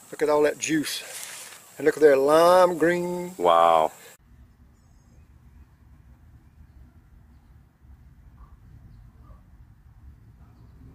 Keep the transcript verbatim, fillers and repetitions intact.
Look at all that juice. And look at there, lime green. Wow.